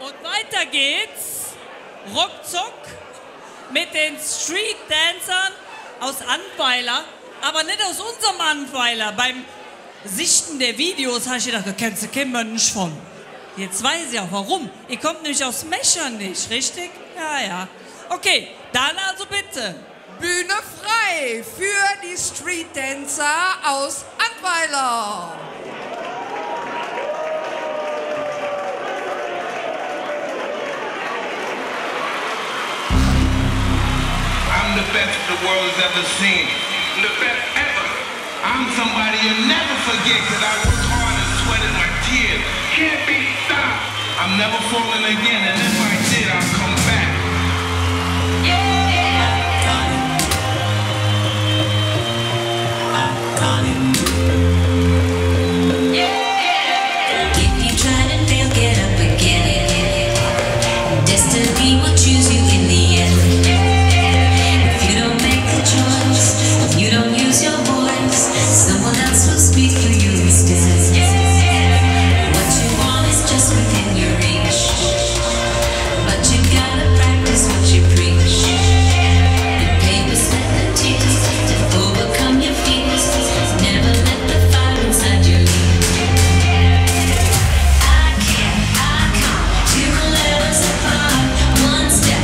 Und weiter geht's, ruckzuck, mit den Street Dancern aus Antweiler, aber nicht aus unserem Antweiler. Beim Sichten der Videos habe ich gedacht, da kennst du kein Mensch von. Jetzt weiß ich auch warum. Ihr kommt nämlich aus Mechernich, richtig? Ja, ja. Okay, dann also bitte. Bühne frei für die Street Dancer aus Antweiler. I'm the best the world has ever seen. The best ever. I'm somebody you'll never forget because I worked hard and sweated my tears. Can't be stopped. I'm never falling again, and if I did, I'll come back. One step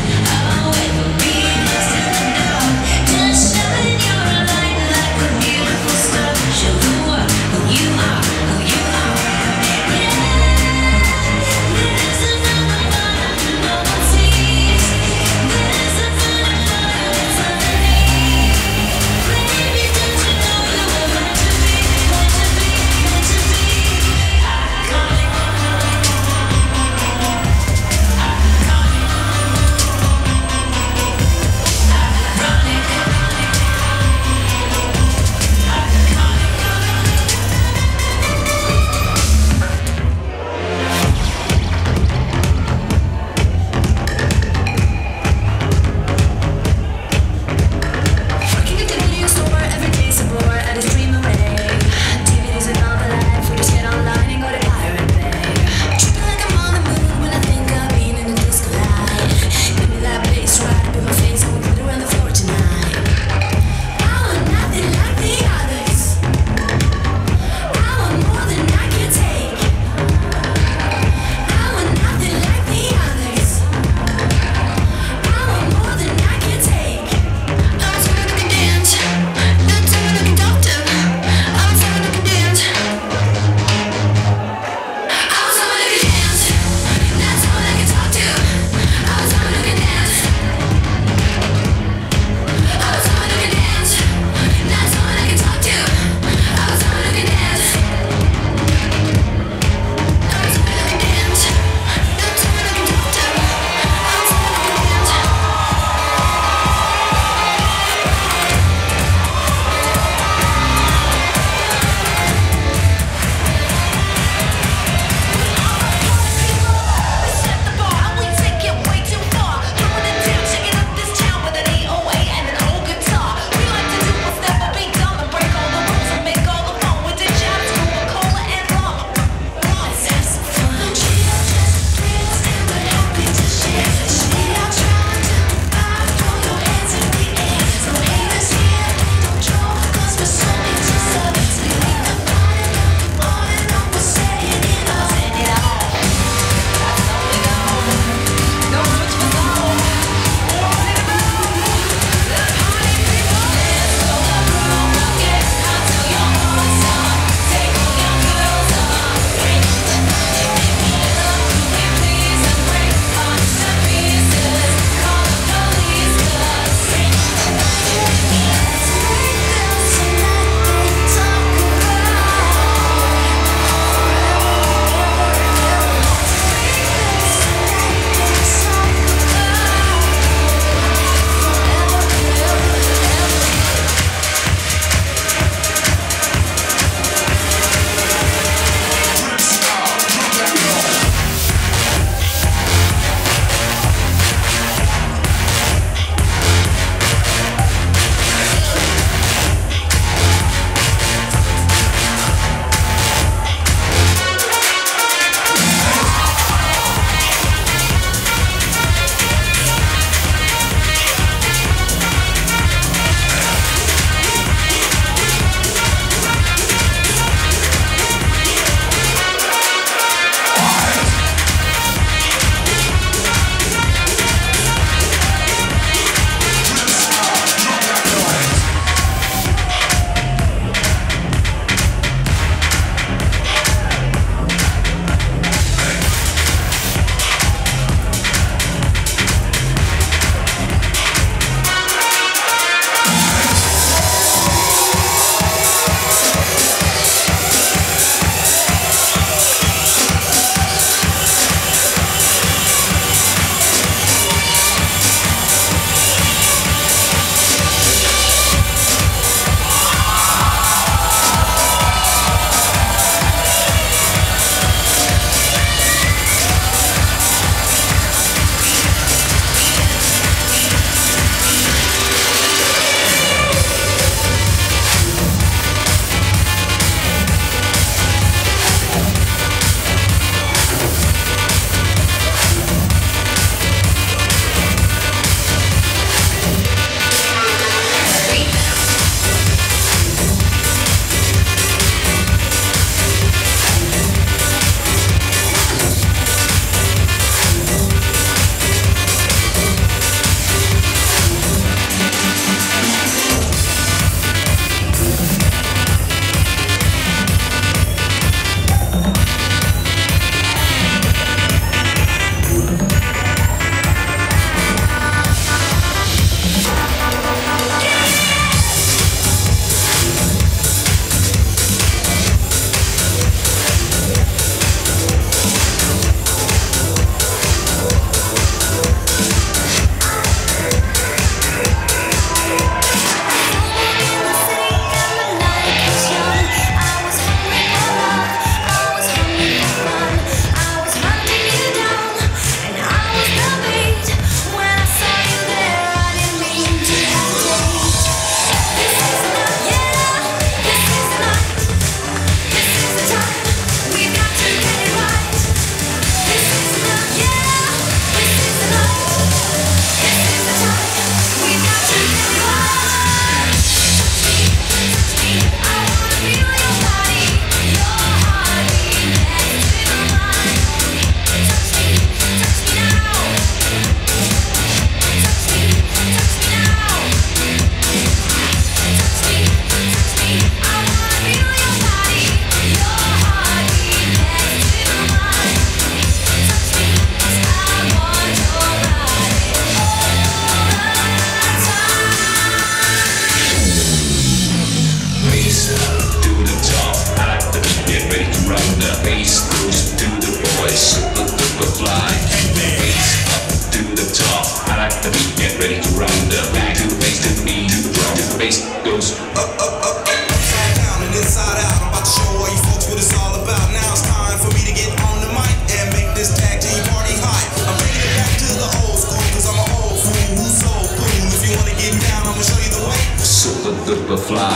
fly.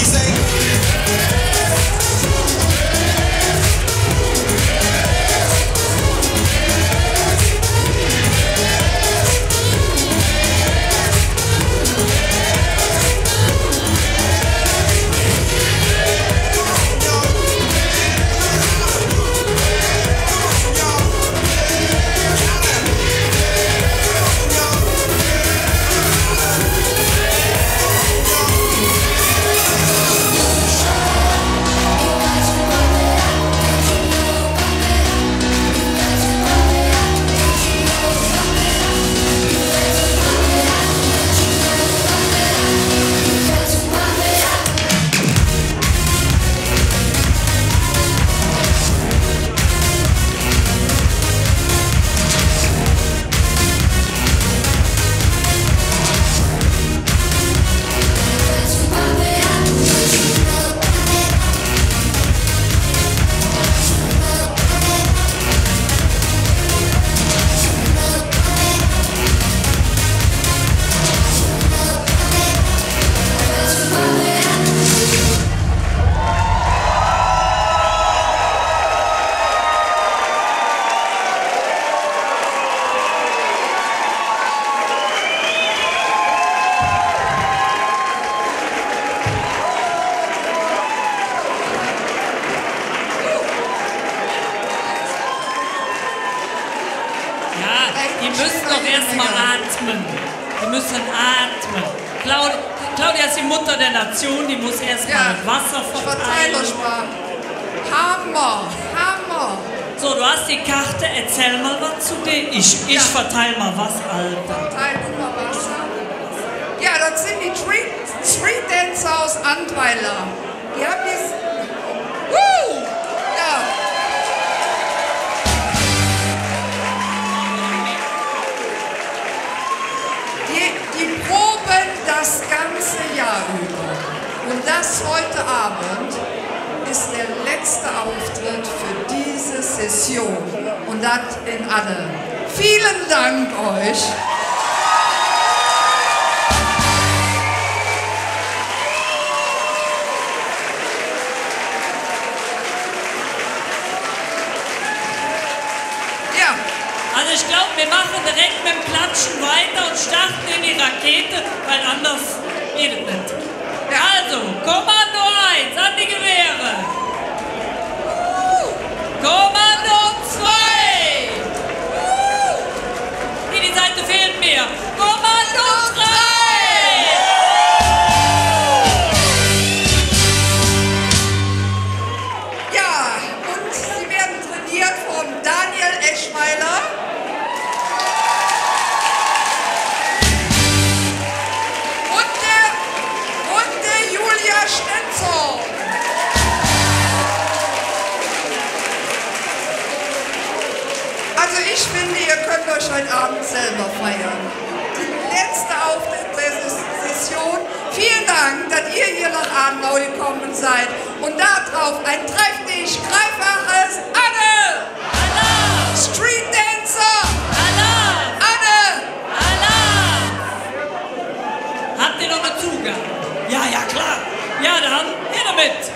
Die müssen doch erstmal atmen. Die müssen atmen. Claudia ist die Mutter der Nation, die muss erstmal Wasser verteilen. Hammer, Hammer. So, du hast die Karte, erzähl mal was zu dir. Ich verteile mal was, Alter. Verteil du mal Wasser. Ja, das sind die Street Dancer aus Antweiler. Die haben dies... Ja. Die proben das ganze Jahr über. Und das heute Abend ist der letzte Auftritt für diese Session. Und das in alle. Vielen Dank euch. Also ich glaube, wir machen direkt mit dem Klatschen weiter und starten in die Rakete, weil anders geht es nicht. Also, Kommando 1, an die Gewehre. Kommando 2. Die Seite fehlt mir. Kommando 3. Ja, und sie werden trainiert von Daniel Eschweiler. Stenzel. Also ich finde, ihr könnt euch heute Abend selber feiern. Die letzte Auftritt der Session. Vielen Dank, dass ihr hier nach Adenau gekommen seid. Und darauf ein kräftig, greifbares Anne! Allah! Street Dancer! Allah! Anne! Allah! Habt ihr noch eine Zugabe? Ja, klar. Ja, dann, her damit!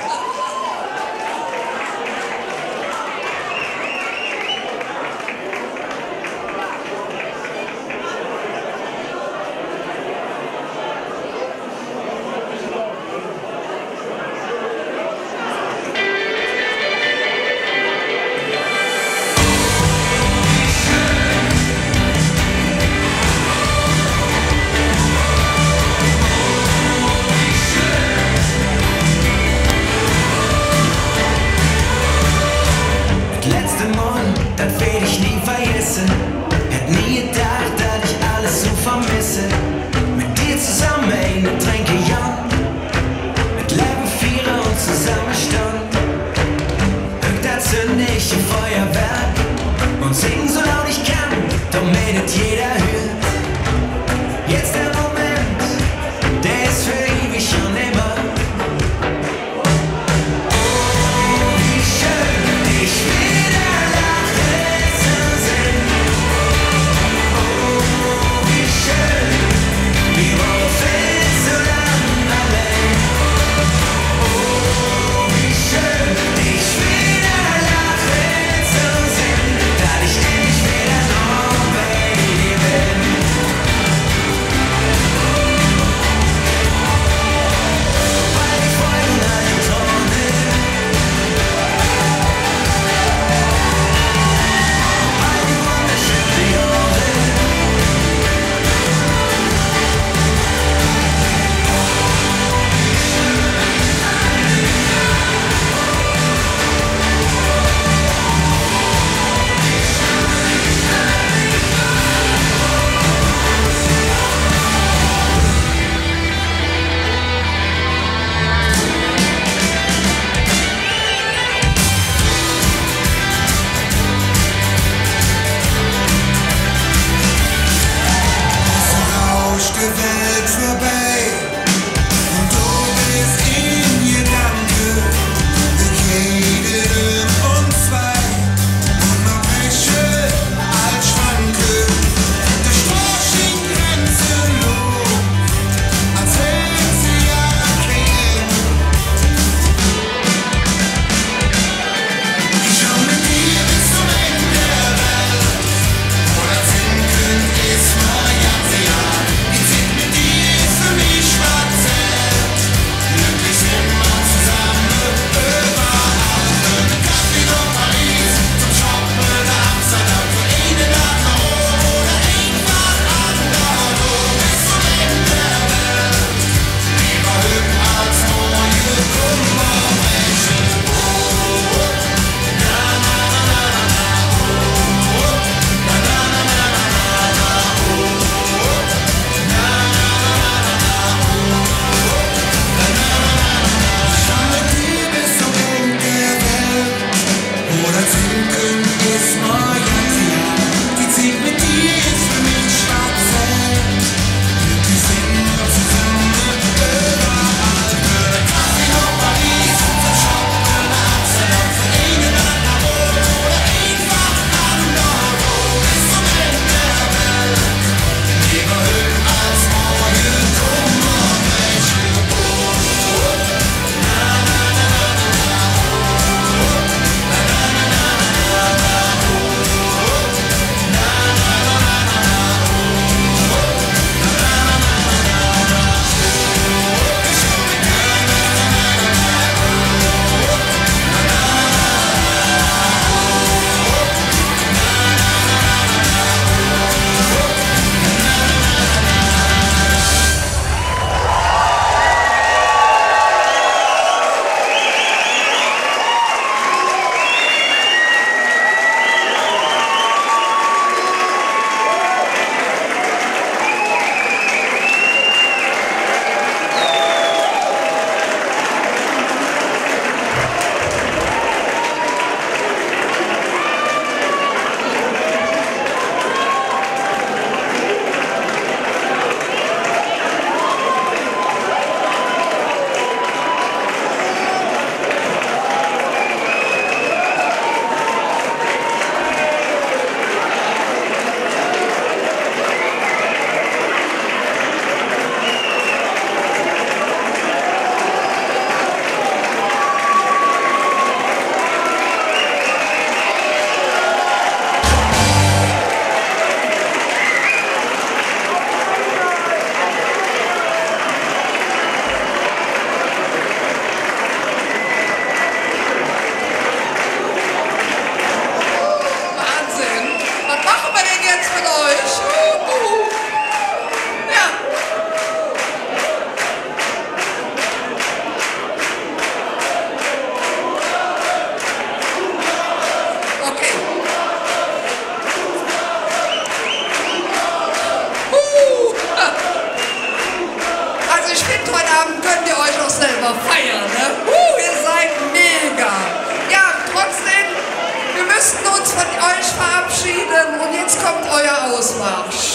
euch verabschieden und jetzt kommt euer Ausmarsch.